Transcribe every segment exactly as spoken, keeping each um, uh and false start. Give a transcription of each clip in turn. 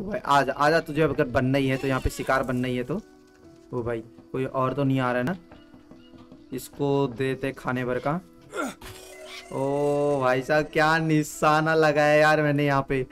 भाई आजा आजा, तुझे अगर बनना ही है तो यहाँ पे शिकार बनना ही है तो। ओ भाई कोई और तो नहीं आ रहा है ना, इसको देते खाने भर का। ओ भाई साहब क्या निशाना लगाया यार मैंने यहाँ पे।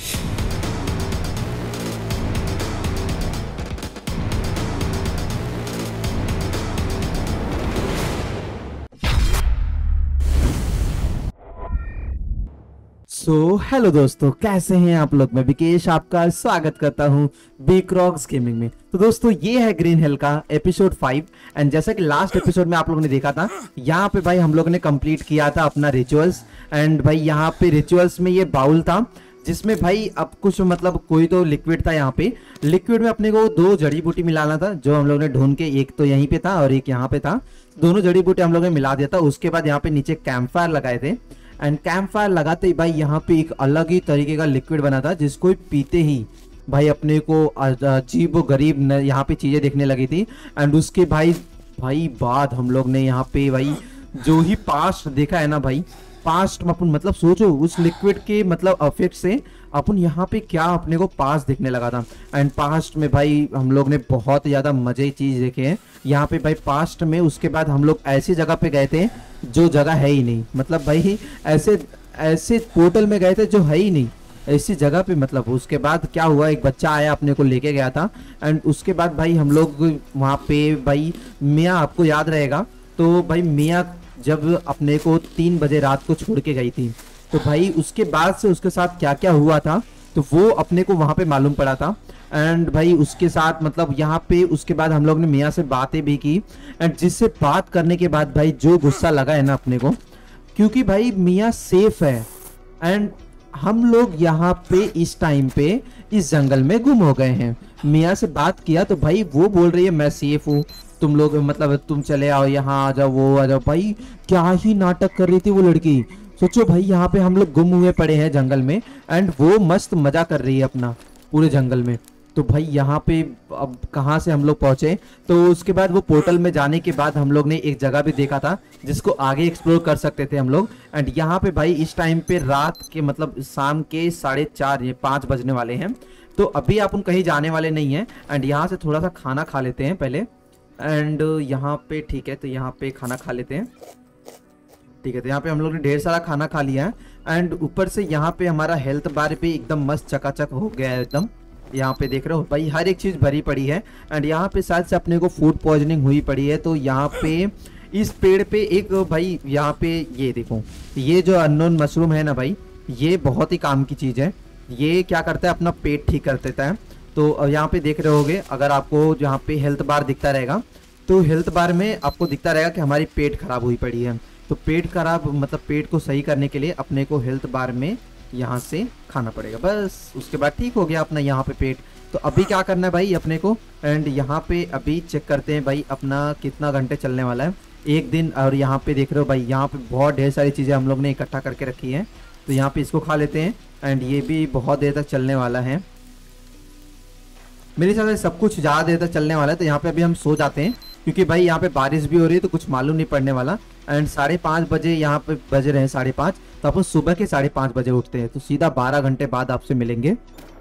सो so, हेलो दोस्तों, कैसे हैं आप लोग। मैं विकेश आपका स्वागत करता हूं बीक्रॉक्स गेमिंग में। तो दोस्तों ये है ग्रीन हिल का एपिसोड फाइव। एंड जैसा कि लास्ट एपिसोड में आप लोगों ने देखा था, यहाँ पे भाई हम लोगों ने कंप्लीट किया था अपना रिचुअल्स। एंड भाई यहाँ पे रिचुअल्स में ये बाउल था जिसमें भाई अब कुछ मतलब कोई तो लिक्विड था। यहाँ पे लिक्विड में अपने को दो जड़ी बूटी मिलाना था जो हम लोग ने ढूंढ के, एक तो यहीं पे था और एक यहाँ पे था। दोनों जड़ी बूटी हम लोग ने मिला दिया था। उसके बाद यहाँ पे नीचे कैंप फायर लगाए थे। एंड कैंप फायर लगाते ही भाई यहाँ पे एक अलग ही तरीके का लिक्विड बना था जिसको पीते ही भाई अपने को अजीब व गरीब यहाँ पे चीजें देखने लगी थी। एंड उसके भाई भाई बाद हम लोग ने यहाँ पे भाई जो ही पास्ट देखा है ना भाई, पास्ट में अपन मतलब सोचो उस लिक्विड के मतलब इफेक्ट से अपन यहाँ पे क्या अपने को पास्ट देखने लगा था। एंड पास्ट में भाई हम लोग ने बहुत ज्यादा मजे की चीज देखे हैं यहाँ पे भाई पास्ट में। उसके बाद हम लोग ऐसी जगह पे गए थे जो जगह है ही नहीं, मतलब भाई ऐसे ऐसे पोर्टल में गए थे जो है ही नहीं ऐसी जगह पे। मतलब उसके बाद क्या हुआ, एक बच्चा आया अपने को लेके गया था। एंड उसके बाद भाई हम लोग वहाँ पे भाई मियाँ, आपको याद रहेगा तो भाई मियाँ जब अपने को तीन बजे रात को छोड़ के गई थी, तो भाई उसके बाद से उसके साथ क्या क्या हुआ था तो वो अपने को वहां पे मालूम पड़ा था। एंड भाई उसके साथ मतलब यहाँ पे उसके बाद हम लोग ने मियाँ से बातें भी की। एंड जिससे बात करने के बाद भाई जो गुस्सा लगा है ना अपने को, क्योंकि भाई मियाँ सेफ है एंड हम लोग यहाँ पे इस टाइम पे इस जंगल में गुम हो गए हैं। मियाँ से बात किया तो भाई वो बोल रही है मैं सेफ हूँ, तुम लोग मतलब तुम चले आओ, यहाँ आ जाओ, वो आ जाओ। भाई क्या ही नाटक कर रही थी वो लड़की। सोचो भाई यहाँ पे हम लोग गुम हुए पड़े हैं जंगल में एंड वो मस्त मजा कर रही है अपना पूरे जंगल में। तो भाई यहाँ पे अब कहाँ से हम लोग पहुंचे, तो उसके बाद वो पोर्टल में जाने के बाद हम लोग ने एक जगह भी देखा था जिसको आगे एक्सप्लोर कर सकते थे हम लोग। एंड यहाँ पे भाई इस टाइम पे रात के मतलब शाम के साढ़े चार या पाँच बजने वाले हैं। तो अभी अपन कहीं जाने वाले नहीं है। एंड यहाँ से थोड़ा सा खाना खा लेते हैं पहले। एंड यहाँ पे ठीक है, तो यहाँ पे खाना खा लेते हैं। ठीक है, तो यहाँ पे हम लोग ने ढेर सारा खाना खा लिया है। एंड ऊपर से यहाँ पे हमारा हेल्थ बार पे एकदम मस्त चकाचक हो गया है एकदम। यहाँ पे देख रहे हो भाई हर एक चीज भरी पड़ी है। एंड यहाँ पे शायद से अपने को फूड पॉइजनिंग हुई पड़ी है। तो यहाँ पे इस पेड़ पे एक भाई यहाँ पे ये देखो, ये जो अननोन मशरूम है ना भाई, ये बहुत ही काम की चीज है। ये क्या करता है, अपना पेट ठीक कर देता है। तो यहाँ पे देख रहे होगे, अगर आपको यहाँ पे हेल्थ बार दिखता रहेगा तो हेल्थ बार में आपको दिखता रहेगा कि हमारी पेट खराब हुई पड़ी है। तो पेट खराब मतलब पेट को सही करने के लिए अपने को हेल्थ बार में यहाँ से खाना पड़ेगा, बस उसके बाद ठीक हो गया अपना यहाँ पे पेट। तो अभी क्या करना है भाई अपने को, एंड यहाँ पे अभी चेक करते हैं भाई अपना कितना घंटे चलने वाला है एक दिन। और यहाँ पे देख रहे हो भाई यहाँ पे बहुत ढेर सारी चीज़ें हम लोग ने इकट्ठा करके रखी हैं। तो यहाँ पे इसको खा लेते हैं। एंड ये भी बहुत देर तक चलने वाला है, मेरे हिसाब से सब कुछ ज़्यादा देर तक चलने वाला है। तो यहाँ पे अभी हम सो जाते हैं क्योंकि भाई यहाँ पे बारिश भी हो रही है तो कुछ मालूम नहीं पड़ने वाला। एंड साढ़े पाँच बजे यहाँ पे बज रहे हैं साढ़े पाँच, तो अपन सुबह के साढ़े पाँच बजे उठते हैं। तो सीधा बारह घंटे बाद आपसे मिलेंगे।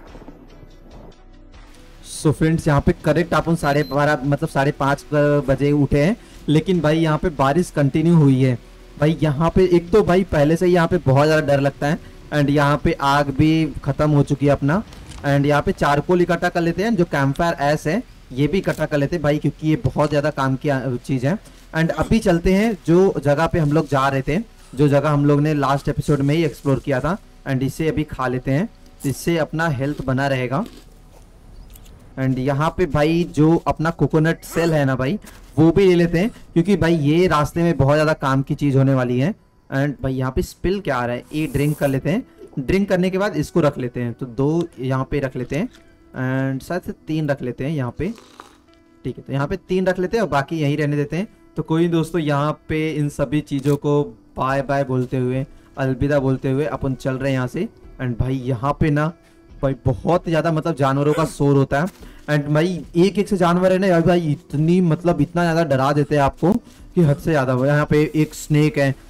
सो फ्रेंड्स यहाँ पे करेक्ट अपन साढ़े बारह मतलब साढ़े पाँच बजे उठे हैं। लेकिन भाई यहाँ पे बारिश कंटिन्यू हुई है भाई। यहाँ पे एक तो भाई पहले से यहाँ पे बहुत ज़्यादा डर लगता है। एंड यहाँ पे आग भी खत्म हो चुकी है अपना। एंड यहाँ पे चारकोल इकट्ठा कर लेते हैं, जो कैंप फायर ऐस है ये भी इकट्ठा कर लेते हैं भाई, क्योंकि ये बहुत ज़्यादा काम की चीज़ है। एंड अभी चलते हैं जो जगह पे हम लोग जा रहे थे, जो जगह हम लोग ने लास्ट एपिसोड में ही एक्सप्लोर किया था। एंड इसे अभी खा लेते हैं, तो इससे अपना हेल्थ बना रहेगा। एंड यहाँ पे भाई जो अपना कोकोनट सेल है ना भाई, वो भी ले लेते हैं क्योंकि भाई ये रास्ते में बहुत ज़्यादा काम की चीज़ होने वाली है। एंड भाई यहाँ पे स्पिल क्या आ रहा है, ये ड्रिंक कर लेते हैं। ड्रिंक करने के बाद इसको रख लेते हैं, तो दो यहाँ पे रख लेते हैं। एंड शायद से तीन रख लेते हैं यहाँ पे। ठीक है, तो यहाँ पे तीन रख लेते हैं और बाकी यहीं रहने देते हैं। तो कोई दोस्तों यहाँ पे इन सभी चीज़ों को बाय बाय बोलते हुए, अलविदा बोलते हुए अपन चल रहे हैं यहाँ से। एंड भाई यहाँ पे ना भाई बहुत ज़्यादा मतलब जानवरों का शोर होता है। एंड भाई एक एक से जानवर है ना भाई, इतनी मतलब इतना ज़्यादा डरा देते हैं आपको कि हद से ज़्यादा। यहाँ पे एक स्नेक है,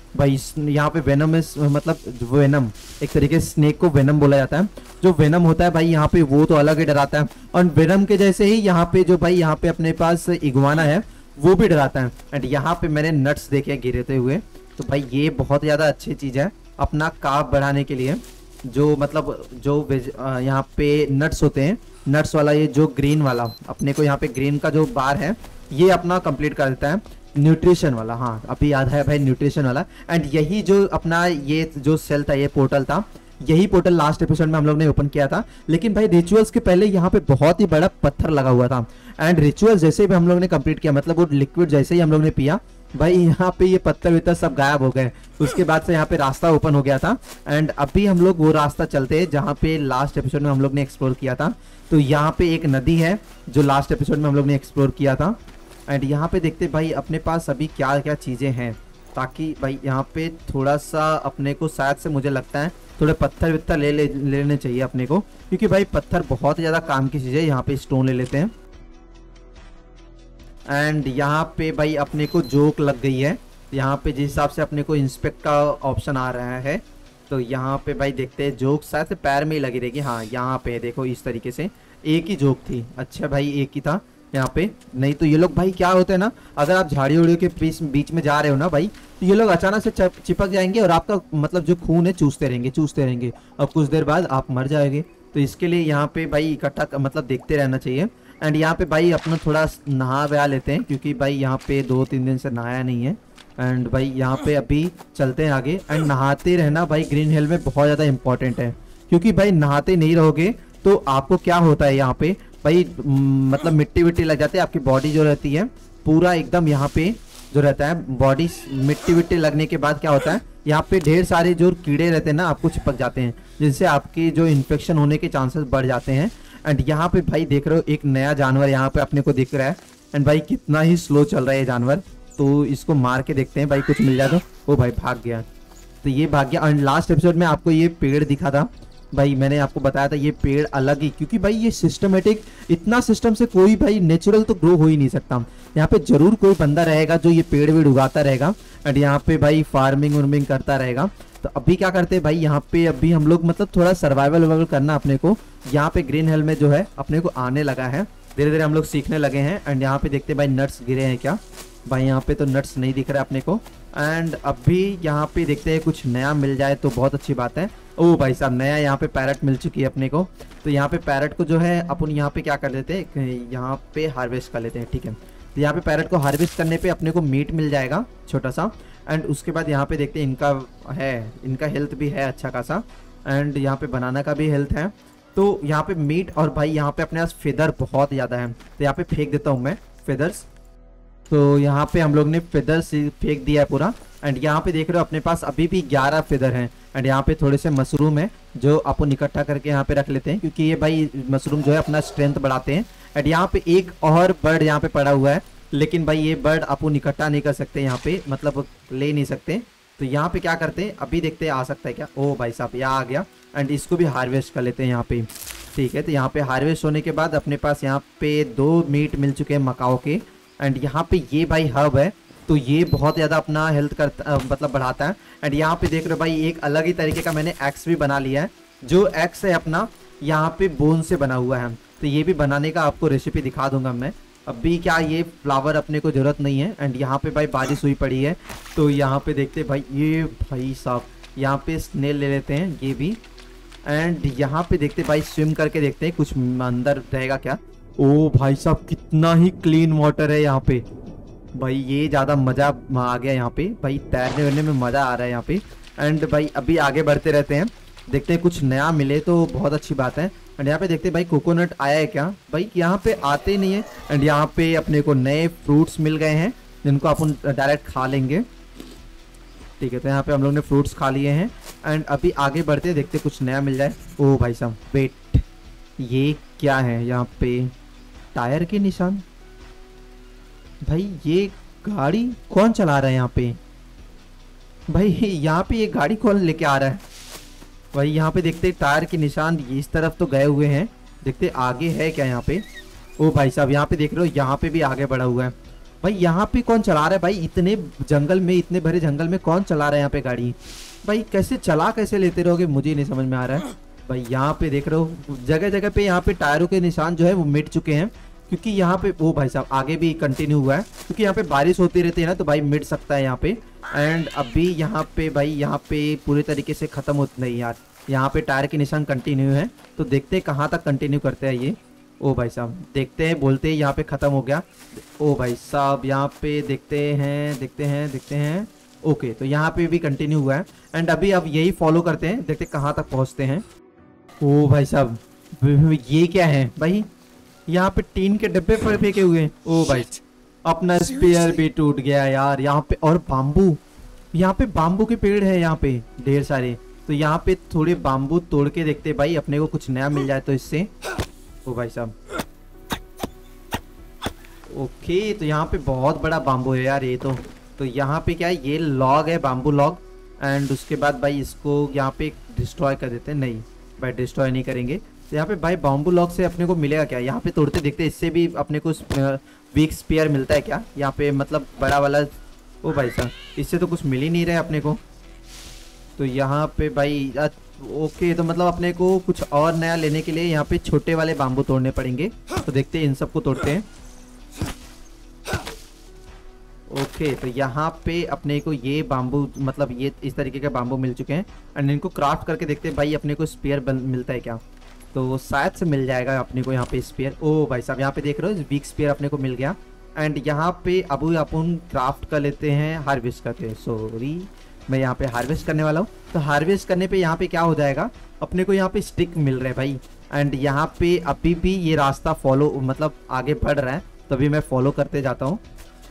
भाई इस- यहाँ पे वेनम इस मतलब वेनम एक तरीके से स्नेक को वेनम बोला जाता है। जो वेनम होता है भाई यहाँ पे वो तो अलग ही डराता है, और वेनम के जैसे ही यहाँ पे जो भाई यहाँ पे अपने पास इग्वाना है वो भी डराता है। एंड यहाँ पे मैंने नट्स देखे गिरते हुए, तो भाई ये बहुत ज़्यादा अच्छी चीज़ है अपना कार्ब बढ़ाने के लिए। जो मतलब जो वेज अ, यहाँ पे नट्स होते हैं, नट्स वाला ये जो ग्रीन वाला अपने को यहाँ पे ग्रीन का जो बार है ये अपना कंप्लीट कर देता है। न्यूट्रिशन वाला, हाँ अभी याद है भाई, न्यूट्रिशन वाला। एंड यही जो अपना ये जो सेल था, ये पोर्टल था, यही पोर्टल लास्ट एपिसोड में हम लोग ने ओपन किया था। लेकिन भाई रिचुअल्स के पहले यहाँ पे बहुत ही बड़ा पत्थर लगा हुआ था। एंड रिचुअल जैसे भी हम लोग ने कंप्लीट किया, मतलब वो लिक्विड जैसे ही हम लोग ने पिया, भाई यहाँ पे ये पत्थर वित्तर सब गायब हो गए। उसके बाद से यहाँ पे रास्ता ओपन हो गया था। एंड अभी हम लोग वो रास्ता चलते हैं जहाँ पे लास्ट एपिसोड में हम लोग ने एक्सप्लोर किया था। तो यहाँ पे एक नदी है जो लास्ट एपिसोड में हम लोग ने एक्सप्लोर किया था। एंड यहाँ पे देखते भाई अपने पास अभी क्या क्या चीज़ें हैं, ताकि भाई यहाँ पे थोड़ा सा अपने को शायद से मुझे लगता है थोड़े पत्थर वित्थर ले ले लेने चाहिए अपने को, क्योंकि भाई पत्थर बहुत ज़्यादा काम की चीज़ है। यहाँ पे स्टोन ले लेते हैं। एंड यहाँ पे भाई अपने को जोक लग गई है। यहाँ पे जिस हिसाब से अपने को इंस्पेक्ट का ऑप्शन आ रहा है, तो यहाँ पे भाई देखते हैं जोक शायद से पैर में ही लगी रहेगी। हाँ यहाँ पे देखो इस तरीके से एक ही जोक थी। अच्छा भाई एक ही था यहाँ पे, नहीं तो ये लोग भाई क्या होते हैं ना, अगर आप झाड़ी उड़ियों के बीच बीच में जा रहे हो ना भाई, तो ये लोग अचानक से चप- चिपक जाएंगे और आपका मतलब जो खून है चूसते रहेंगे चूसते रहेंगे और कुछ देर बाद आप मर जाएंगे। तो इसके लिए यहाँ पे भाई इकट्ठा मतलब देखते रहना चाहिए। एंड यहाँ पे भाई अपना थोड़ा नहा वहा लेते हैं, क्योंकि भाई यहाँ पे दो तीन दिन से नहाया नहीं है। एंड भाई यहाँ पे अभी चलते हैं आगे। एंड नहाते रहना भाई ग्रीन हिल में बहुत ज़्यादा इंपॉर्टेंट है, क्योंकि भाई नहाते नहीं रहोगे तो आपको क्या होता है यहाँ पे भाई म, मतलब मिट्टी विट्टी लग जाती है। आपकी बॉडी जो रहती है पूरा एकदम यहाँ पे जो रहता है बॉडी मिट्टी विट्टी लगने के बाद क्या होता है, यहाँ पे ढेर सारे जो कीड़े रहते हैं ना आपको चिपक जाते हैं, जिनसे आपकी जो इन्फेक्शन होने के चांसेस बढ़ जाते हैं। एंड यहाँ पे भाई देख रहे हो एक नया जानवर यहाँ पे अपने को दिख रहा है। एंड भाई कितना ही स्लो चल रहा है ये जानवर, तो इसको मार के देखते हैं भाई कुछ मिल जाए तो। ओ भाई भाग गया, तो ये भाग गया। एंड लास्ट एपिसोड में आपको ये पेड़ दिखा था भाई, मैंने आपको बताया था ये पेड़ अलग ही, क्योंकि भाई ये सिस्टमेटिक इतना सिस्टम से कोई भाई नेचुरल तो ग्रो हो ही नहीं सकता। यहाँ पे जरूर कोई बंदा रहेगा जो ये पेड़ वेड़ उगाता रहेगा एंड यहाँ पे भाई फार्मिंग उर्मिंग करता रहेगा। तो अभी क्या करते हैं भाई, यहाँ पे अभी हम लोग मतलब थोड़ा सर्वाइवल वर्वाइवल करना अपने को यहाँ पे ग्रीन हिल में जो है अपने को आने लगा है, धीरे धीरे हम लोग सीखने लगे हैं। एंड यहाँ पे देखते हैं भाई नट्स गिरे हैं क्या, भाई यहाँ पे तो नट्स नहीं दिख रहा है अपने को। एंड अभी यहाँ पे देखते हैं कुछ नया मिल जाए तो बहुत अच्छी बात है। ओ भाई साहब नया यहाँ पे पैरट मिल चुकी है अपने को, तो यहाँ पे पैरट को जो है अपन यहाँ पे क्या कर लेते हैं, यहाँ पे हार्वेस्ट कर लेते हैं, ठीक है। तो यहाँ पे पैरट को हार्वेस्ट करने पे अपने को मीट मिल जाएगा छोटा सा। एंड उसके बाद यहाँ पे देखते हैं इनका है, इनका हेल्थ भी है अच्छा खासा। एंड यहाँ पे बनाना का भी हेल्थ है। तो यहाँ पे मीट और भाई यहाँ पे अपने पास फेदर बहुत ज़्यादा है, तो यहाँ पे फेंक देता हूँ मैं फेदर्स। तो यहाँ पे हम लोग ने फेदर्स फेंक दिया है पूरा। एंड यहाँ पे देख रहे हो अपने पास अभी भी ग्यारह फेदर हैं। एंड यहाँ पे थोड़े से मशरूम है जो अपन इकट्ठा करके यहाँ पे रख लेते हैं, क्योंकि ये भाई मशरूम जो है अपना स्ट्रेंथ बढ़ाते हैं। एंड यहाँ पे एक और बर्ड यहाँ पे पड़ा हुआ है, लेकिन भाई ये बर्ड अपन इकट्ठा नहीं कर सकते यहाँ पे, मतलब ले नहीं सकते। तो यहाँ पे क्या करते हैं अभी देखते हैं आ सकता है क्या। ओ भाई साहब यहाँ आ गया। एंड इसको भी हार्वेस्ट कर लेते हैं यहाँ पे, ठीक है। तो यहाँ पे हार्वेस्ट होने के बाद अपने पास यहाँ पे दो मीट मिल चुके हैं मकाओ के। एंड यहाँ पे ये भाई हब है, तो ये बहुत ज़्यादा अपना हेल्थ करता मतलब बढ़ाता है। एंड यहाँ पे देख रहे हो भाई एक अलग ही तरीके का मैंने एक्स भी बना लिया है, जो एक्स है अपना यहाँ पे बोन से बना हुआ है। तो ये भी बनाने का आपको रेसिपी दिखा दूंगा मैं। अभी क्या ये फ्लावर अपने को ज़रूरत नहीं है। एंड यहाँ पे भाई बारिश हुई पड़ी है, तो यहाँ पे देखते भाई ये भाई साहब यहाँ पे स्नेल ले लेते हैं ये भी। एंड यहाँ पे देखते भाई स्विम करके देखते हैं कुछ अंदर रहेगा क्या। ओ भाई साहब कितना ही क्लीन वाटर है यहाँ पे भाई, ये ज़्यादा मज़ा आ गया यहाँ पे भाई, तैरने वैरने में मज़ा आ रहा है यहाँ पे। एंड भाई अभी आगे बढ़ते रहते हैं, देखते हैं कुछ नया मिले तो बहुत अच्छी बात है। एंड यहाँ पे देखते हैं भाई कोकोनट आया है क्या, भाई यहाँ पे आते ही नहीं है। एंड यहाँ पे अपने को नए फ्रूट्स मिल गए हैं जिनको अपन डायरेक्ट खा लेंगे, ठीक है। तो यहाँ पे हम लोग ने फ्रूट्स खा लिए हैं। एंड अभी आगे बढ़ते देखते कुछ नया मिल जाए। ओ भाई साहब वेट, ये क्या है यहाँ पे, टायर के निशान। भाई ये गाड़ी कौन चला रहा है यहाँ पे, भाई यहाँ पे ये गाड़ी कौन लेके आ रहा है भाई। यहाँ पे देखते टायर के निशान इस तरफ तो गए हुए हैं, देखते आगे है क्या यहाँ पे। ओ भाई साहब यहाँ पे देख रहे हो यहाँ पे भी आगे बढ़ा हुआ है। भाई यहाँ पे कौन चला रहा है भाई, इतने जंगल में, इतने भरे जंगल में कौन चला रहा है यहाँ पे गाड़ी भाई? कैसे चला कैसे लेते रहोगे, मुझे नहीं समझ में आ रहा है भाई। यहाँ पे देख रहे हो जगह जगह पे यहाँ पे टायरों के निशान जो है वो मिट चुके हैं, क्योंकि यहाँ पे ओ भाई साहब आगे भी कंटिन्यू हुआ है, क्योंकि यहाँ पे बारिश होती रहती है ना, तो भाई मिट सकता है यहाँ पे। एंड अभी यहाँ पे भाई यहाँ पे पूरे तरीके से खत्म होता नहीं यार, यहाँ पे टायर के निशान कंटिन्यू है, तो देखते हैं कहाँ तक कंटिन्यू करते हैं ये। ओ भाई साहब देखते हैं, बोलते हैं यहाँ पे खत्म हो गया। ओ भाई साहब यहाँ पे देखते हैं देखते हैं देखते हैं ओके, तो यहाँ पे भी कंटिन्यू हुआ है। एंड अभी अब यही फॉलो करते हैं, देखते कहाँ तक पहुँचते हैं। ओ भाई साहब ये क्या है भाई, यहाँ पे टीन के डब्बे पर फेंके हुए हैं। ओ भाई अपना स्पेयर भी टूट गया यार यहाँ पे। और बाम्बू, यहाँ पे बाम्बू के पेड़ है यहाँ पे ढेर सारे, तो यहाँ पे थोड़े बाम्बू तोड़ के देखते भाई अपने को कुछ नया मिल जाए तो इससे। ओ भाई साहब ओके, तो यहाँ पे बहुत बड़ा बाम्बू है यार ये तो। तो यहाँ पे क्या है, ये लॉग है, बाम्बू लॉग। एंड उसके बाद भाई इसको यहाँ पे डिस्ट्रॉय कर देते हैं। नहीं भाई डिस्ट्रॉय नहीं करेंगे। तो यहाँ पे भाई बाम्बू लॉग से अपने को मिलेगा क्या, यहाँ पे तोड़ते देखते इससे भी अपने को वीक स्पेयर मिलता है क्या यहाँ पे, मतलब बड़ा वाला। ओ भाई साहब इससे तो कुछ मिल ही नहीं रहा है अपने को। तो यहाँ पे भाई ओके, तो मतलब अपने को कुछ और नया लेने के लिए यहाँ पे छोटे वाले बाम्बू तोड़ने पड़ेंगे। तो देखते हैं इन सबको तोड़ते हैं। ओके तो यहाँ पे अपने को ये बाम्बू, मतलब ये इस तरीके के बाम्बू मिल चुके हैं। एंड इनको क्राफ्ट करके देखते हैं भाई अपने को स्पेयर मिलता है क्या, तो शायद से मिल जाएगा अपने को यहाँ पे स्पेयर। ओ भाई साहब यहाँ पे देख रहे हो वीक स्पेयर अपने को मिल गया। एंड यहाँ पे अब अपन क्राफ्ट कर लेते हैं, हार्वेस्ट करते हैं। सॉरी मैं यहाँ पे हार्वेस्ट करने वाला हूँ। तो हार्वेस्ट करने पे यहाँ पे क्या हो जाएगा, अपने को यहाँ पे स्टिक मिल रहे हैं भाई। एंड यहाँ पे अभी भी ये रास्ता फॉलो, मतलब आगे बढ़ रहा है, तभी मैं फॉलो करते जाता हूँ।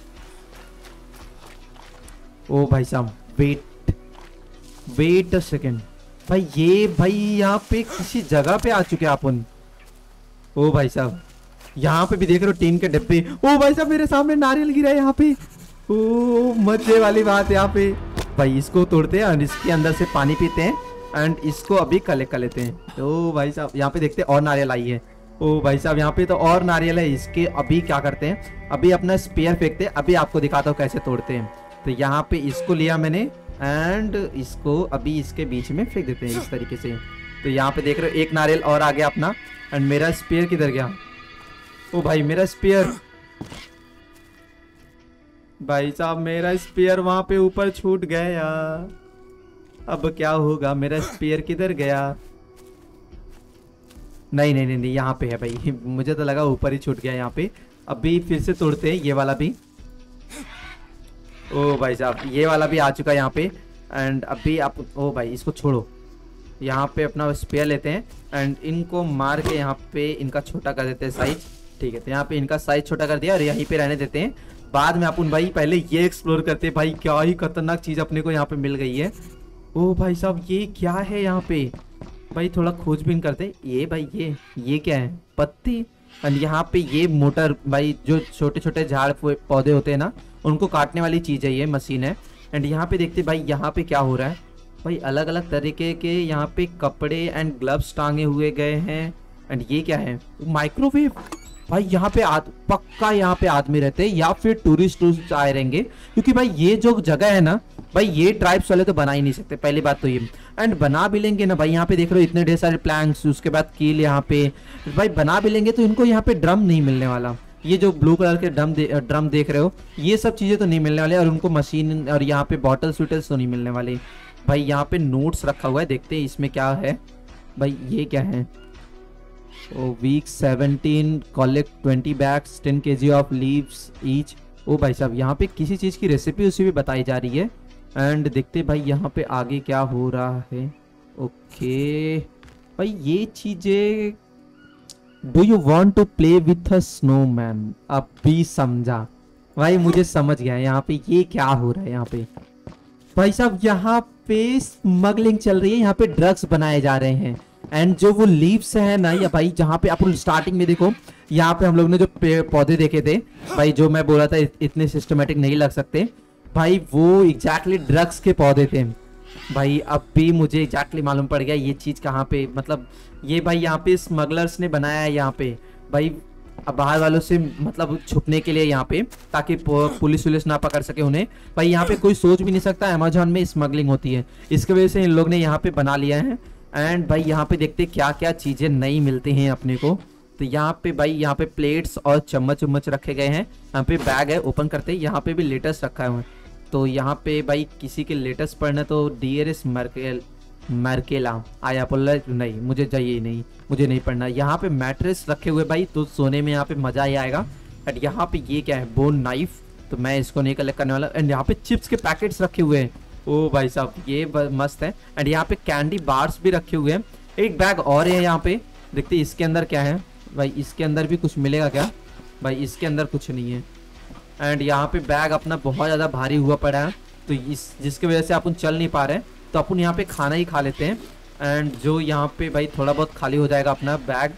ओ भाई साहब वेट वेट अ सेकेंड भाई, ये भाई यहाँ पे किसी जगह पे आ चुके हैं अपन। ओ भाई साहब यहाँ पे भी देख रहे हो टीन के डिब्बे। ओ भाई साहब मेरे सामने नारियल गिरा है यहाँ पे। ओ मजे वाली बात यहाँ पे भाई, इसको तोड़ते हैं और इसके अंदर से पानी पीते हैं। एंड इसको अभी कलेक्ट कर लेते हैं। ओ भाई साहब यहाँ पे देखते हैं और नारियल आई है। ओ भाई साहब यहाँ पे तो और नारियल है। इसके अभी क्या करते हैं, अभी अपना स्पेयर फेंकते हैं। अभी आपको दिखाता हूँ कैसे तोड़ते हैं। तो यहाँ पे इसको लिया मैंने एंड इसको अभी इसके बीच में फेंक देते हैं इस तरीके से। तो यहाँ पे देख रहे हो एक नारियल और आ गया अपना। एंड मेरा स्पेयर किधर गया, ओ भाई मेरा स्पेयर, भाई साहब मेरा स्पेयर वहां पे ऊपर छूट गया। अब क्या होगा, मेरा स्पेयर किधर गया? नहीं नहीं नहीं, नहीं यहाँ पे है भाई, मुझे तो लगा ऊपर ही छूट गया यहाँ पे। अभी फिर से तोड़ते हैं ये वाला भी। ओ भाई साहब ये वाला भी आ चुका है यहाँ पे। एंड अभी आप ओ भाई इसको छोड़ो, यहाँ पे अपना स्पेयर लेते हैं एंड इनको मार के यहाँ पे इनका छोटा कर देते हैं साइज। ठीक है तो यहाँ पे इनका साइज छोटा कर दिया और यहीं पे रहने देते हैं। बाद में अपन भाई पहले ये एक्सप्लोर करते हैं। भाई क्या ही खतरनाक चीज अपने को यहाँ पे मिल गई है। ओ भाई साहब ये क्या है यहाँ पे, भाई थोड़ा खोजबीन करते हैं। ये भाई ये ये क्या है, पत्ती। एंड यहाँ पे ये मोटर, भाई जो छोटे छोटे झाड़ पौधे होते हैं ना, उनको काटने वाली चीज है, ये मशीन है। एंड यहाँ पे देखते भाई यहाँ पे क्या हो रहा है। भाई अलग अलग तरीके के यहाँ पे कपड़े एंड ग्लव्स टांगे हुए गए हैं। एंड ये क्या है, माइक्रोवेव। भाई यहाँ पे आद, पक्का यहाँ पे आदमी रहते हैं या फिर टूरिस्ट टूरिस्ट आए रहेंगे, क्योंकि भाई ये जो जगह है ना भाई, ये ट्राइब्स वाले तो बना ही नहीं सकते, पहली बात तो ये। एंड बना भी लेंगे ना भाई, यहाँ पे देख रहे हो इतने ढेर सारे प्लैंक्स, उसके बाद कील यहाँ पे। भाई बना भी लेंगे तो इनको यहाँ पे ड्रम नहीं मिलने वाला। ये जो ब्लू कलर के ड्रम दे, ड्रम देख रहे हो, ये सब चीजें तो नहीं मिलने वाले। और उनको मशीन और यहाँ पे बॉटल्स विटल्स तो नहीं मिलने वाले। भाई यहाँ पे नोट्स रखा हुआ है, देखते हैं इसमें क्या है। भाई ये क्या है, oh week seventeen collect twenty bags ten KG of leaves each. ओ भाई साहब यहाँ पे किसी चीज़ की रेसिपी उसी भी बताई जा रही है। एंड देखते भाई यहाँ पे आगे क्या हो रहा है। ओके भाई ये चीजें, do you want to play with a snowman. अब भी समझा भाई, मुझे समझ गया यहाँ पे ये क्या हो रहा है। यहाँ पे भाई साहब यहाँ पे स्मगलिंग चल रही है, यहाँ पे ड्रग्स बनाए जा रहे हैं। एंड जो वो लीव्स है ना, या भाई जहाँ पे आप स्टार्टिंग में देखो, यहाँ पे हम लोग ने जो पौधे देखे थे भाई, जो मैं बोला था इतने सिस्टमेटिक नहीं लग सकते भाई, वो एग्जैक्टली ड्रग्स के पौधे थे भाई। अब भी मुझे एग्जैक्टली मालूम पड़ गया ये चीज़ कहाँ पे, मतलब ये भाई यहाँ पे स्मगलर्स ने बनाया है यहाँ पे भाई। अब बाहर वालों से मतलब छुपने के लिए यहाँ पे, ताकि पुलिस वुलिस ना पकड़ सके उन्हें। भाई यहाँ पे कोई सोच भी नहीं सकता अमेजोन में स्मगलिंग होती है, इसकी वजह से इन लोग ने यहाँ पे बना लिया है। एंड भाई यहाँ पे देखते क्या क्या चीज़ें नई मिलती हैं अपने को। तो यहाँ पे भाई यहाँ पे प्लेट्स और चम्मच उम्मच रखे गए हैं। यहाँ पे बैग है, ओपन करते हैं। यहाँ पे भी लेटेस्ट रखा है। तो यहाँ पे भाई किसी के लेटेस्ट पढ़ना तो डियरेस्ट मर्केल मर्केला आया बोल नहीं, मुझे चाहिए नहीं, मुझे नहीं पढ़ना। यहाँ पे मैट्रेस रखे हुए भाई, तो सोने में यहाँ पे मज़ा ही आएगा। एंड यहाँ पे ये क्या है, बोन नाइफ, तो मैं इसको नहीं कलेक्ट करने वाला। एंड यहाँ पे चिप्स के पैकेट्स रखे हुए हैं। ओ भाई साहब ये मस्त है। एंड यहाँ पे कैंडी बार्स भी रखे हुए हैं। एक बैग और है यहाँ पे, देखते इसके अंदर क्या है। भाई इसके अंदर भी कुछ मिलेगा क्या? भाई इसके अंदर कुछ नहीं है। एंड यहाँ पे बैग अपना बहुत ज़्यादा भारी हुआ पड़ा है, तो इस जिसकी वजह से अपन चल नहीं पा रहे हैं, तो अपन यहाँ पे खाना ही खा लेते हैं। एंड जो यहाँ पे भाई थोड़ा बहुत खाली हो जाएगा अपना बैग।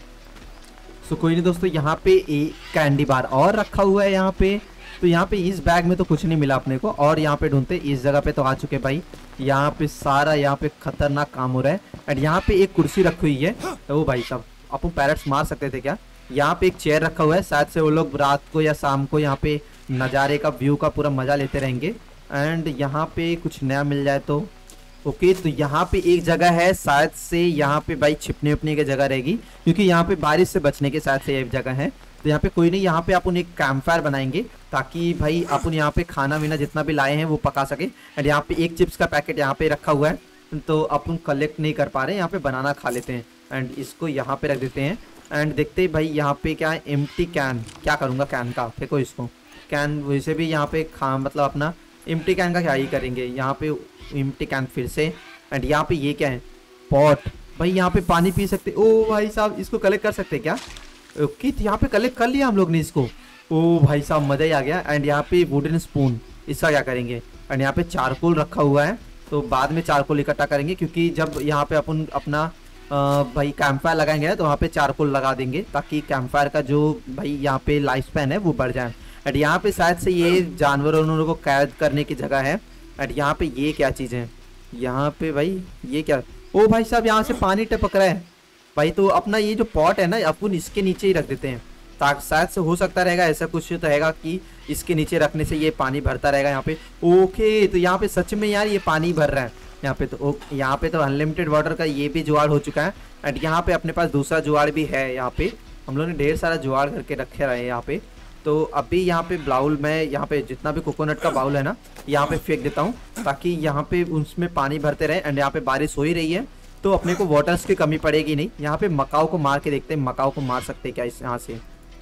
सो कोई नहीं दोस्तों, यहाँ पे एक कैंडी बार और रखा हुआ है यहाँ पे। तो यहाँ पे इस बैग में तो कुछ नहीं मिला अपने को, और यहाँ पे ढूंढते इस जगह पे तो आ चुके भाई। यहाँ पे सारा यहाँ पे खतरनाक काम हो रहा है। एंड यहाँ पे एक कुर्सी रखी हुई है। तो भाई साहब अपन पैरट्स मार सकते थे क्या? यहाँ पे एक चेयर रखा हुआ है, शायद से वो लोग रात को या शाम को यहाँ पे नज़ारे का व्यू का पूरा मज़ा लेते रहेंगे। एंड यहाँ पे कुछ नया मिल जाए तो ओके। तो यहाँ पे एक जगह है, शायद से यहाँ पे भाई छिपने उपने की जगह रहेगी, क्योंकि यहाँ पे बारिश से बचने के शायद से एक जगह है। तो यहाँ पे कोई नहीं, यहाँ पे अपन एक कैंप फायर बनाएंगे, ताकि भाई अपन यहाँ पे खाना वीना जितना भी लाए हैं वो पका सके। एंड यहाँ पे एक चिप्स का पैकेट यहाँ पे रखा हुआ है, तो अपन कलेक्ट नहीं कर पा रहे, यहाँ पे बनाना खा लेते हैं। एंड इसको यहाँ पे रख देते हैं। एंड देखते हैं भाई यहाँ पे क्या है, एम्प्टी कैन। क्या करूँगा कैन का, फेंको इसको। कैन वैसे भी यहाँ पे खा मतलब अपना एम्प्टी कैन का क्या ही करेंगे, यहाँ पे एम्प्टी कैन फिर से। एंड यहाँ पे ये क्या है, पॉट। भाई यहाँ पे पानी पी सकते। ओ भाई साहब इसको कलेक्ट कर सकते क्या? ओके तो यहाँ पे कलेक्ट कर लिया हम लोग ने इसको। ओ भाई साहब मज़ा ही आ गया। एंड यहाँ पे वुडन स्पून, इसका क्या करेंगे? एंड यहाँ पे चारकोल रखा हुआ है, तो बाद में चारकोल इकट्ठा करेंगे, क्योंकि जब यहाँ पे अपन अपना आ, भाई कैंप फायर लगाएंगे तो वहाँ पे चारकोल लगा देंगे, ताकि कैंप फायर का जो भाई यहाँ पे लाइफ स्पैन है वो बढ़ जाए। एंड यहाँ पे शायद से ये जानवरों को कैद करने की जगह है। एंड यहाँ पे ये क्या चीज़ है, यहाँ पे भाई ये क्या? ओ भाई साहब यहाँ से पानी टपक रहा है भाई। तो अपना ये जो पॉट है ना, अपन इसके नीचे ही रख देते हैं, ताकि शायद से हो सकता रहेगा ऐसा कुछ तो रहेगा कि इसके नीचे रखने से ये पानी भरता रहेगा यहाँ पे। ओके तो यहाँ पे सच में यार ये पानी भर रहा है यहाँ पे। तो यहाँ पे तो अनलिमिटेड वाटर का ये भी जुगाड़ हो चुका है। एंड यहाँ पे अपने पास दूसरा जुगाड़ भी है। यहाँ पे हम लोगों ने ढेर सारा जुगाड़ करके रखे रहे हैं यहाँ पे। तो अभी यहाँ पे बाउल में, यहाँ पे जितना भी कोकोनट का बाउल है ना, यहाँ पे फेंक देता हूँ, ताकि यहाँ पे उसमें पानी भरते रहे। एंड यहाँ पे बारिश हो ही रही है, तो अपने को वाटर्स की कमी पड़ेगी नहीं। यहाँ पे मकाओ को मार के देखते हैं, मकाओ को मार सकते क्या इस यहाँ से?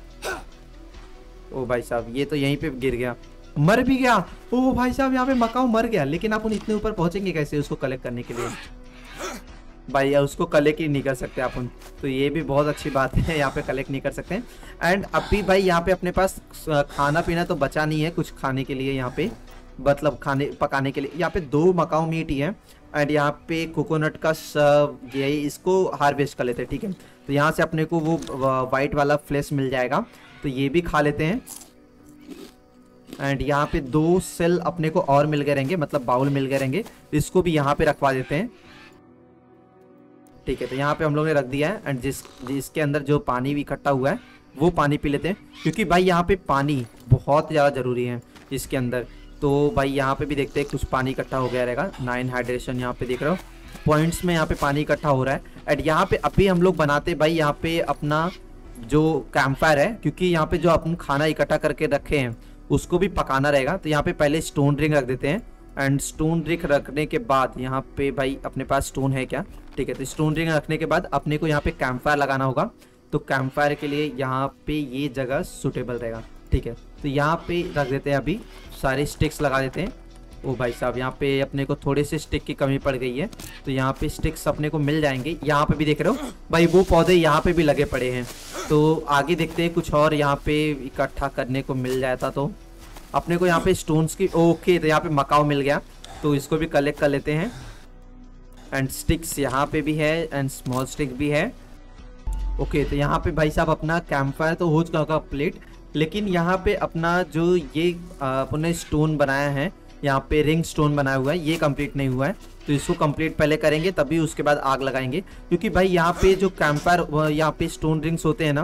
ओ भाई साहब ये तो यहीं पे गिर गया, मर भी गया। ओ भाई साहब यहाँ पे मकाओ मर गया, लेकिन अपन इतने ऊपर पहुंचेंगे कैसे उसको कलेक्ट करने के लिए? भाई उसको कलेक्ट ही नहीं कर सकते अपन, तो ये भी बहुत अच्छी बात है, यहाँ पे कलेक्ट नहीं कर सकते। एंड अभी भाई यहाँ पे अपने पास खाना पीना तो बचा नहीं है कुछ खाने के लिए, यहाँ पे मतलब खाने पकाने के लिए। यहाँ पे दो मकाओ मीट ही है। एंड यहाँ पे कोकोनट का ये इसको हार्वेस्ट कर लेते हैं, ठीक है। तो यहाँ से अपने को वो वाइट वाला फ्लेश मिल जाएगा, तो ये भी खा लेते हैं। एंड यहाँ पे दो सेल अपने को और मिल गए रहेंगे, मतलब बाउल मिल गए रहेंगे, इसको भी यहाँ पे रखवा देते हैं, ठीक है। तो यहाँ पे हम लोग ने रख दिया है। एंड जिस जिसके अंदर जो पानी भी इकट्ठा हुआ है वो पानी पी लेते हैं, क्योंकि भाई यहाँ पे पानी बहुत ज़्यादा ज़रूरी है इसके अंदर। तो भाई यहाँ पे भी देखते हैं कुछ पानी इकट्ठा हो गया रहेगा। नाइन हाइड्रेशन यहाँ पे देख रहे हो पॉइंट्स में, यहाँ पे पानी इकट्ठा हो रहा है। एंड यहाँ पे अभी हम लोग बनाते भाई यहाँ पे अपना जो कैंप फायर है, क्योंकि यहाँ पे जो अपन खाना इकट्ठा करके रखे हैं उसको भी पकाना रहेगा। तो यहाँ पे पहले स्टोन रिंग रख देते हैं। एंड स्टोन रिंग रखने के बाद यहाँ पे भाई अपने पास स्टोन है क्या, ठीक है। तो स्टोन रिंग रखने के बाद अपने को यहाँ पे कैंप फायर लगाना होगा। तो कैंप फायर के लिए यहाँ पे ये जगह सूटेबल रहेगा, ठीक है। तो यहाँ पे रख देते हैं, अभी सारे स्टिक्स लगा देते हैं। ओ भाई साहब यहाँ पे अपने को थोड़े से स्टिक की कमी पड़ गई है, तो यहाँ पे स्टिक्स अपने को मिल जाएंगे। यहाँ पे भी देख रहे हो भाई वो पौधे यहाँ पे भी लगे पड़े हैं। तो आगे देखते हैं कुछ और यहाँ पे इकट्ठा करने को मिल जाता तो अपने को यहाँ पे स्टोन्स की। ओके तो यहाँ पे मकाओ मिल गया, तो इसको भी कलेक्ट कर लेते हैं। एंड स्टिक्स यहाँ पे भी है, एंड स्मॉल स्टिक भी है। ओके तो यहाँ पे भाई साहब अपना कैंप फायर तो हो चुका होगा प्लेट, लेकिन यहाँ पे अपना जो ये अपने स्टोन बनाया है, यहाँ पे रिंग स्टोन बनाया हुआ है, ये कंप्लीट नहीं हुआ है। तो इसको कंप्लीट पहले करेंगे, तभी उसके बाद आग लगाएंगे। क्योंकि भाई यहाँ पे जो कैंप फायर यहाँ पे स्टोन रिंग्स होते हैं ना,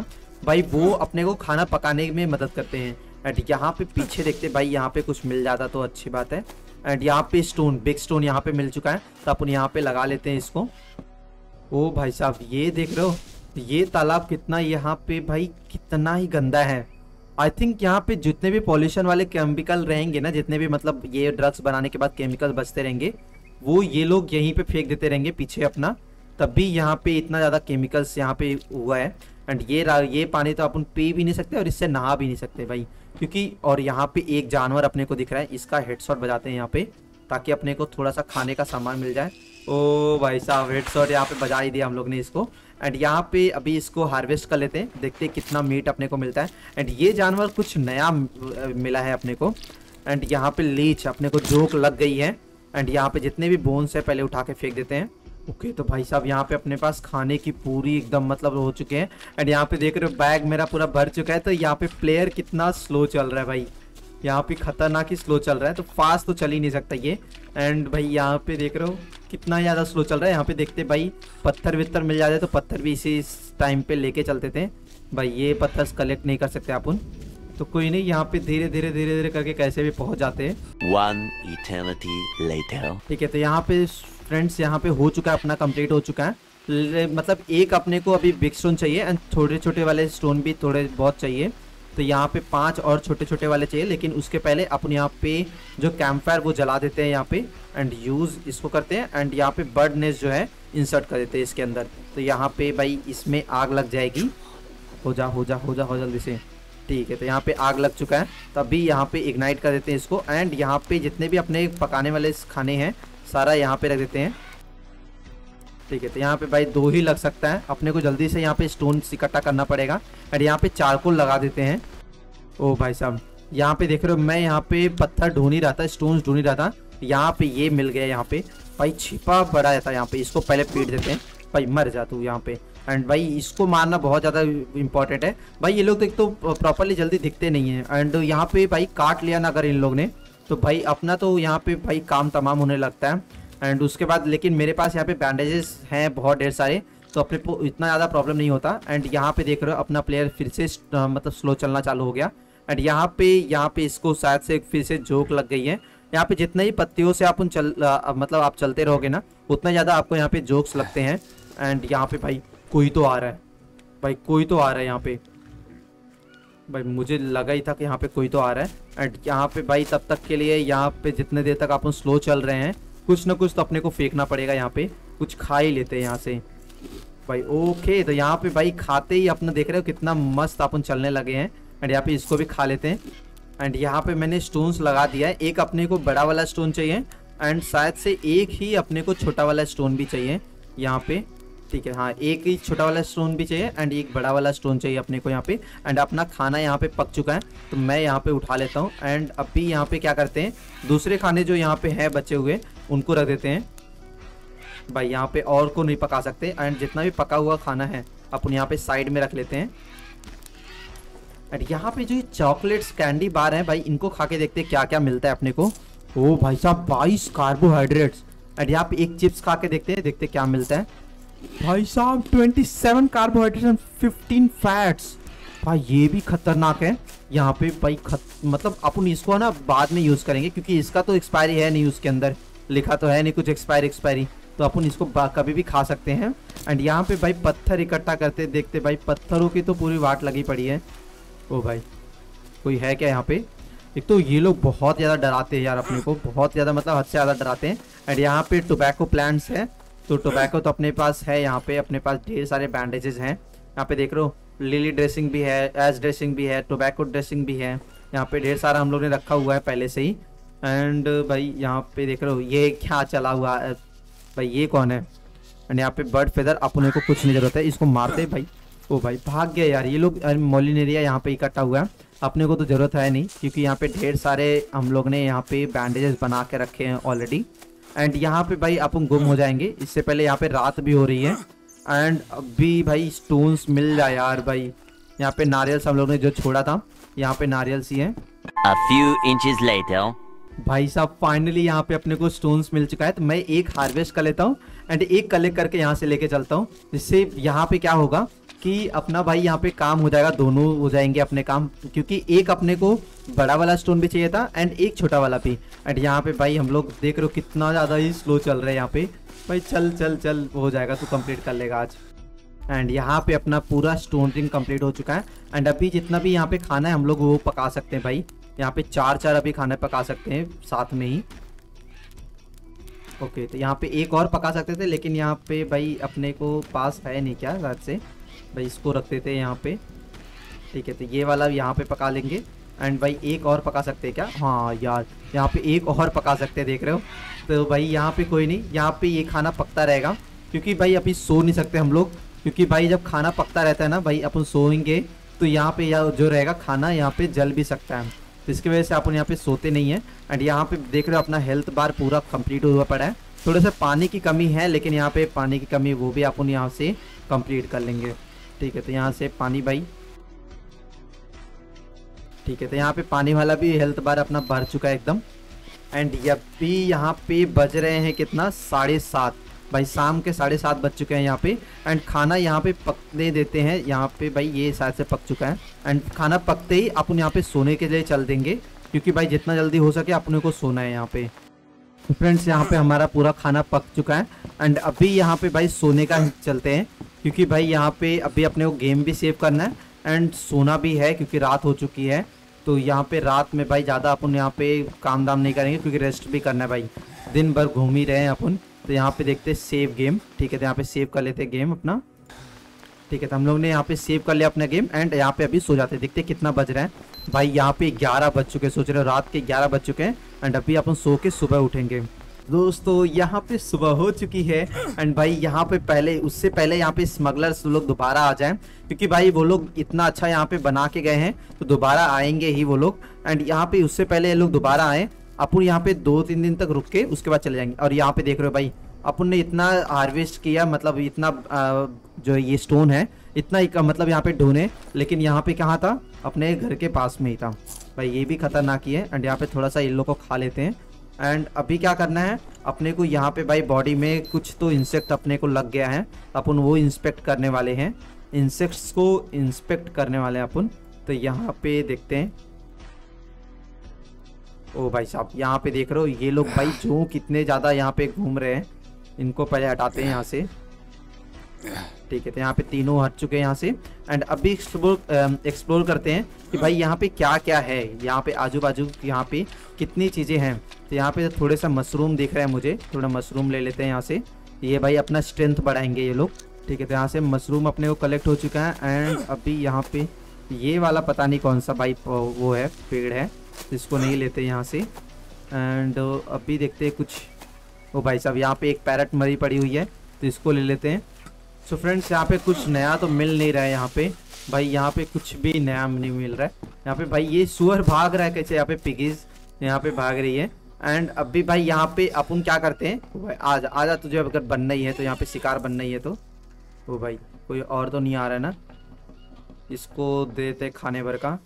भाई वो अपने को खाना पकाने में मदद करते हैं। एंड यहाँ पे पीछे देखते भाई, यहाँ पे कुछ मिल जाता तो अच्छी बात है। एंड यहाँ पे स्टोन, बिग स्टोन यहाँ पे मिल चुका है, तो अपन यहाँ पे लगा लेते हैं इसको। ओ भाई साहब ये देख रहे हो, ये तालाब कितना यहाँ पे भाई कितना ही गंदा है। आई थिंक यहाँ पे जितने भी पॉल्यूशन वाले केमिकल रहेंगे ना, जितने भी मतलब ये ड्रग्स बनाने के बाद केमिकल बचते रहेंगे, वो ये लोग यहीं पे फेंक देते रहेंगे पीछे अपना, तब भी यहाँ पे इतना ज़्यादा केमिकल्स यहाँ पे हुआ है। एंड ये ये पानी तो अपन पी भी नहीं सकते और इससे नहा भी नहीं सकते भाई, क्योंकि और यहाँ पे एक जानवर अपने को दिख रहा है, इसका हेडशॉट बजाते हैं यहाँ पे, ताकि अपने को थोड़ा सा खाने का सामान मिल जाए। ओ भाई साहब हेडशॉट यहाँ पे बजा ही दिया हम लोग ने इसको। एंड यहाँ पे अभी इसको हार्वेस्ट कर लेते हैं, देखते हैं कितना मीट अपने को मिलता है। एंड ये जानवर कुछ नया मिला है अपने को। एंड यहाँ पे लीच अपने को जोक लग गई है। एंड यहाँ पे जितने भी बोन्स है पहले उठा के फेंक देते हैं। ओके तो भाई साहब यहाँ पे अपने पास खाने की पूरी एकदम मतलब हो चुके हैं। एंड यहाँ पे देख रहे हो बैग मेरा पूरा भर चुका है। तो यहाँ पे प्लेयर कितना स्लो चल रहा है भाई, यहाँ पे खतरनाक ही स्लो चल रहा है, तो फास्ट तो चल ही नहीं सकता ये। एंड भाई यहाँ पे देख रहे हो कितना ज़्यादा स्लो चल रहा है। यहाँ पे देखते भाई पत्थर वित्थर मिल जाते तो पत्थर भी इसी टाइम पे लेके चलते थे भाई। ये पत्थर कलेक्ट नहीं कर सकते अपन, तो कोई नहीं, यहाँ पे धीरे धीरे धीरे धीरे करके कैसे भी पहुँच जाते हैं। One eternity later. ठीक है तो यहाँ पे फ्रेंड्स यहाँ पे हो चुका है अपना, कंप्लीट हो चुका है। मतलब एक अपने को अभी बिग स्टोन चाहिए एंड छोटे छोटे वाले स्टोन भी थोड़े बहुत चाहिए। तो यहाँ पे पांच और छोटे छोटे वाले चाहिए, लेकिन उसके पहले अपन यहाँ पे जो कैंप फायर वो जला देते हैं यहाँ पे एंड यूज़ इसको करते हैं। एंड यहाँ पे बर्ड नेस्ट जो है इंसर्ट कर देते हैं इसके अंदर। तो यहाँ पे भाई इसमें आग लग जाएगी। हो जा हो जा हो जा हो जल्दी से। ठीक है तो यहाँ पे आग लग चुका है, तभी यहाँ पे इग्नाइट कर देते हैं इसको। एंड यहाँ पे जितने भी अपने पकाने वाले खाने हैं सारा यहाँ पे रख देते हैं। ठीक है तो यहाँ पे भाई दो ही लग सकता है, अपने को जल्दी से यहाँ पे स्टोन इकट्ठा करना पड़ेगा। और यहाँ पे चारकोल लगा देते हैं। ओ भाई साहब यहाँ पे देख रहे हो मैं यहाँ पे पत्थर ढूंढ ही रहा था, स्टोन्स ढूंढ ही रहा था, यहाँ पे ये मिल गया। यहाँ पे भाई छिपा बड़ा था यहाँ पे, इसको पहले पीट देते हैं भाई, मर जा तू यहाँ पे। एंड भाई इसको मारना बहुत ज़्यादा इंपॉर्टेंट है भाई। ये लोग एक तो प्रॉपरली जल्दी दिखते नहीं है। एंड यहाँ पे भाई काट लिया ना अगर इन लोग ने, तो भाई अपना तो यहाँ पे भाई काम तमाम होने लगता है। एंड उसके बाद लेकिन मेरे पास यहाँ पे बैंडेजेस हैं बहुत ढेर सारे, तो अपने को इतना ज़्यादा प्रॉब्लम नहीं होता। एंड यहाँ पे देख रहे हो अपना प्लेयर फिर से आ, मतलब स्लो चलना चालू हो गया। एंड यहाँ पे यहाँ पे इसको शायद से फिर से जोक लग गई है। यहाँ पे जितने ही पत्तियों से आप उन चल आ, मतलब आप चलते रहोगे ना, उतना ज़्यादा आपको यहाँ पे जोक्स लगते हैं। एंड यहाँ पे भाई कोई तो आ रहा है भाई, कोई तो आ रहा है यहाँ पे भाई, मुझे लगा ही था कि यहाँ पे कोई तो आ रहा है। एंड यहाँ पे भाई तब तक के लिए यहाँ पे जितने देर तक अपन स्लो चल रहे हैं, कुछ ना कुछ तो अपने को फेंकना पड़ेगा। यहाँ पे कुछ खा ही लेते हैं यहाँ से भाई। ओके तो यहाँ पे भाई खाते ही अपना देख रहे हो कितना मस्त अपन चलने लगे हैं। एंड यहाँ पे इसको भी खा लेते हैं। एंड यहाँ पे मैंने स्टोन्स लगा दिया है, एक अपने को बड़ा वाला स्टोन चाहिए एंड शायद से एक ही अपने को छोटा वाला स्टोन भी चाहिए यहाँ पे। ठीक है हाँ, एक ही छोटा वाला स्टोन भी चाहिए एंड एक बड़ा वाला स्टोन चाहिए अपने को यहाँ पे। एंड अपना खाना यहाँ पे पक चुका है, तो मैं यहाँ पे उठा लेता हूँ। एंड अभी यहाँ पे क्या करते हैं, दूसरे खाने जो यहाँ पे हैं बचे हुए उनको रख देते हैं भाई। यहाँ पे और को नहीं पका सकते। एंड जितना भी पका हुआ खाना है अपन यहाँ पे साइड में रख लेते हैं। एंड यहाँ पे जो चॉकलेट्स कैंडी बार है भाई, इनको खा के देखते हैं क्या क्या मिलता है अपने को। ओ भाई साहब बाईस कार्बोहाइड्रेट्स। एंड यहाँ पे एक चिप्स खा के देखते हैं, देखते क्या मिलता है भाई साहब। सत्ताईस कार्बोहाइड्रेट्स एंड पंद्रह फैट्स भाई, ये भी खतरनाक है। यहाँ पे भाई खत मतलब अपन इसको ना बाद में यूज़ करेंगे, क्योंकि इसका तो एक्सपायरी है नहीं, उसके अंदर लिखा तो है नहीं कुछ एक्सपायरी एक्सपायरी, तो अपन इसको कभी भी खा सकते हैं। एंड यहाँ पे भाई पत्थर इकट्ठा करते देखते भाई, पत्थरों की तो पूरी वाट लगी पड़ी है। ओ भाई कोई है क्या यहाँ पे? एक तो ये लोग बहुत ज़्यादा डराते हैं यार अपने को, बहुत ज़्यादा मतलब हद से ज़्यादा डराते हैं। एंड यहाँ पे टोबैको प्लांट्स है, तो टोबैको तो अपने पास है। यहाँ पे अपने पास ढेर सारे बैंडेजेस हैं। यहाँ पे देख रहे हो लिली ड्रेसिंग भी है, एस ड्रेसिंग भी है, टोबैको ड्रेसिंग भी है। यहाँ पे ढेर सारा हम लोग ने रखा हुआ है पहले से ही। एंड भाई यहाँ पे देख रहे हो ये क्या चला हुआ है भाई, ये कौन है? एंड यहाँ पे बर्ड फेदर, अपने को कुछ नहीं जरूरत है, इसको मारते भाई। ओ भाई भाग गया यार ये लोग। मोलिनेरिया यहाँ पे इकट्ठा हुआ है, अपने को तो ज़रूरत है नहीं, क्योंकि यहाँ पे ढेर सारे हम लोग ने यहाँ पे बैंडेजेस बना के रखे हैं ऑलरेडी। एंड यहाँ पे भाई अपन गुम हो जाएंगे, इससे पहले यहाँ पे रात भी हो रही है। एंड अभी भाई स्टोन्स मिल जाए यार भाई। यहाँ पे नारियल्स हम लोग ने जो छोड़ा था, यहाँ पे नारियल्स ही हैं। A few inches later. भाई साहब फाइनली यहाँ पे अपने को स्टोन्स मिल चुका है, तो मैं एक हार्वेस्ट कर लेता हूँ एंड एक कलेक्ट करके यहाँ से लेके चलता हूँ। जिससे यहाँ पे क्या होगा कि अपना भाई यहाँ पे काम हो जाएगा, दोनों हो जाएंगे अपने काम, क्योंकि एक अपने को बड़ा वाला स्टोन भी चाहिए था एंड एक छोटा वाला भी। एंड यहाँ पे भाई हम लोग देख रहे हो कितना ज़्यादा ही स्लो चल रहा है यहाँ पे। भाई चल चल चल हो जाएगा, तू कंप्लीट कर लेगा आज। एंड यहाँ पे अपना पूरा स्टोन रिंग कंप्लीट हो चुका है। एंड अभी जितना भी यहाँ पे खाना है हम लोग वो पका सकते हैं भाई। यहाँ पे चार चार अभी खाना पका सकते हैं साथ में ही। ओके तो यहाँ पे एक और पका सकते थे, लेकिन यहाँ पे भाई अपने को पास है नहीं क्या रात से, भाई इसको रख देते हैं यहाँ पे। ठीक है तो ये वाला यहाँ पे पका लेंगे। एंड भाई एक और पका सकते हैं क्या? हाँ यार यहाँ पे एक और पका सकते हैं, देख रहे हो। तो भाई यहाँ पे कोई नहीं, यहाँ पे ये खाना पकता रहेगा, क्योंकि भाई अभी सो नहीं सकते हम लोग, क्योंकि भाई जब खाना पकता रहता है ना भाई अपन सोएंगे तो यहाँ पे या जो रहेगा खाना यहाँ पे जल भी सकता है, तो इसकी वजह से अपन यहाँ पे सोते नहीं है। एंड यहाँ पे देख रहे हो अपना हेल्थ बार पूरा कंप्लीट हुआ पड़ा है। थोड़ा सा पानी की कमी है, लेकिन यहाँ पे पानी की कमी वो भी अपन यहाँ से कंप्लीट कर लेंगे। ठीक है तो यहाँ से पानी भाई, ठीक है तो यहाँ पे पानी वाला भी हेल्थ बार अपना भर चुका है एकदम। एंड ये भी यहाँ पे बज रहे हैं कितना, साढ़े सात भाई, शाम के साढ़े सात बज चुके हैं यहाँ पे। एंड खाना यहाँ पे पकने देते हैं यहाँ पे भाई, ये शायद से पक चुका है। एंड खाना पकते ही अपन यहाँ पे सोने के लिए चल देंगे, क्योंकि भाई जितना जल्दी हो सके अपने को सोना है यहाँ पे। तो फ्रेंड्स यहाँ पे हमारा पूरा खाना पक चुका है। एंड अभी यहाँ पे भाई सोने का चलते हैं, क्योंकि भाई यहाँ पे अभी अपने को गेम भी सेव करना है एंड सोना भी है, क्योंकि रात हो चुकी है। तो यहाँ पे रात में भाई ज़्यादा अपन यहाँ पे काम दाम नहीं करेंगे, क्योंकि रेस्ट भी करना है भाई, दिन भर घूम ही रहे हैं अपन। तो यहाँ पे देखते हैं सेव गेम। ठीक है तो यहाँ पे सेव कर लेते हैं गेम अपना। ठीक है तो हम लोग ने यहाँ पे सेव कर लिया अपना गेम। एंड यहाँ पे अभी सो जाते हैं, देखते हैं कितना बज रहा है भाई। यहाँ पे ग्यारह बज चुके हैं, सोच रहे हो रात के ग्यारह बज चुके हैं। एंड अभी अपन सो के सुबह उठेंगे। दोस्तों यहाँ पे सुबह हो चुकी है। एंड भाई यहाँ पे पहले उससे पहले यहाँ पे स्मगलर्स लोग दोबारा आ जाएं, क्योंकि भाई वो लोग इतना अच्छा यहाँ पे बना के गए हैं तो दोबारा आएंगे ही वो लोग। एंड यहाँ पे उससे पहले ये लोग दोबारा आए, अपन यहाँ पे दो तीन दिन तक रुक के उसके बाद चले जाएंगे। और यहाँ पे देख रहे हो भाई अपन ने इतना हार्वेस्ट किया, मतलब इतना आ, जो ये स्टोन है इतना ही मतलब यहाँ पे ढूंढे, लेकिन यहाँ पे कहाँ था, अपने घर के पास में ही था भाई। ये भी खतरनाक ही है। एंड यहाँ पे थोड़ा सा इन लोग को खा लेते हैं। एंड अभी क्या करना है अपने को, यहाँ पे भाई बॉडी में कुछ तो इंसेक्ट अपने को लग गया है, अपन वो इंस्पेक्ट करने वाले हैं, इंसेक्ट्स को इंस्पेक्ट करने वाले हैं अपन। तो यहाँ पे देखते हैं। ओ भाई साहब यहाँ पे देख रहे हो ये लोग भाई जो कितने ज़्यादा यहाँ पे घूम रहे हैं, इनको पहले हटाते हैं यहाँ से। ठीक है तो यहाँ पे तीनों हट चुके हैं यहाँ से। एंड अभी एक्सप्लोर एक्सप्लोर करते हैं कि भाई यहाँ पे क्या क्या है, यहाँ पे आजू बाजू यहाँ पे कितनी चीज़ें हैं। तो यहाँ पे थोड़े सा मशरूम दिख रहा है मुझे, थोड़ा मशरूम ले लेते हैं यहाँ से। ये भाई अपना स्ट्रेंथ बढ़ाएंगे ये लोग। ठीक है तो यहाँ से मशरूम अपने को कलेक्ट हो चुका है। एंड अभी यहाँ पे ये वाला पता नहीं कौन सा भाई वो है, पेड़ है, इसको नहीं लेते यहाँ से। एंड अभी देखते हैं कुछ। ओ भाई साहब यहाँ पे एक पैरट मरी पड़ी हुई है, तो इसको ले लेते हैं। सो फ्रेंड्स यहाँ पे कुछ नया तो मिल नहीं रहा है यहाँ पे भाई, यहाँ पे कुछ भी नया नहीं मिल रहा है यहाँ पे भाई। ये सुअर भाग रहा है कैसे, यहाँ पे पिगीज यहाँ पे भाग रही है। एंड अभी भाई यहाँ पे अपन क्या करते हैं, ओ भाई आजा आजा, तुझे अगर बनना ही है तो यहाँ पे शिकार बनना ही है तो। ओ भाई कोई और तो नहीं आ रहा है ना, इसको देते खाने भर का।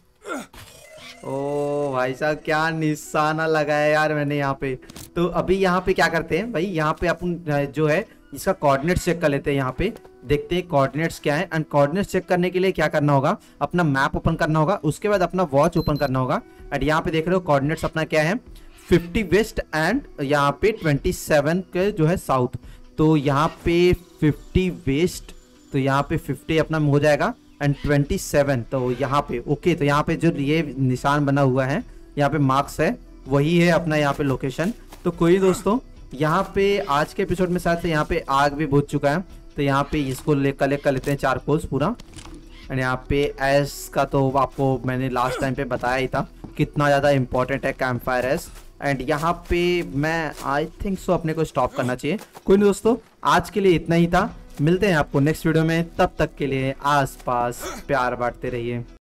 ओ भाई साहब क्या निशाना लगाया यार मैंने यहाँ पे। तो अभी यहाँ पे क्या करते हैं भाई, यहाँ पे अपन जो है इसका कोऑर्डिनेट्स चेक कर लेते हैं। यहाँ पे देखते हैं कोऑर्डिनेट्स क्या है। एंड कोऑर्डिनेट्स चेक करने के लिए क्या करना होगा, अपना मैप ओपन करना होगा, उसके बाद अपना वॉच ओपन करना होगा। एंड यहाँ पे देख रहे हो कोऑर्डिनेट्स अपना क्या है, फिफ्टी वेस्ट एंड यहाँ पे ट्वेंटी सेवन के जो है साउथ। तो यहाँ पे फिफ्टी वेस्ट, तो यहाँ पे फिफ्टी अपना हो जाएगा एंड ट्वेंटी सेवन तो यहाँ पे ओके। तो यहाँ पे जो ये निशान बना हुआ है, यहाँ पे मार्क्स है, वही है अपना यहाँ पे लोकेशन। तो कोई दोस्तों यहाँ पे आज के एपिसोड में शायद से यहाँ पे आग भी बुझ चुका है, तो यहाँ पे इसको ले कलेक्ट कर लेते हैं चारकोल्स पूरा। एंड यहाँ पे एस का तो आपको मैंने लास्ट टाइम पे बताया ही था कितना ज़्यादा इंपॉर्टेंट है कैंप फायर एस। एंड यहाँ पे मैं आई थिंक सो अपने को स्टॉप करना चाहिए। कोई नहीं दोस्तों आज के लिए इतना ही था, मिलते हैं आपको नेक्स्ट वीडियो में, तब तक के लिए आस पास प्यार बांटते रहिए।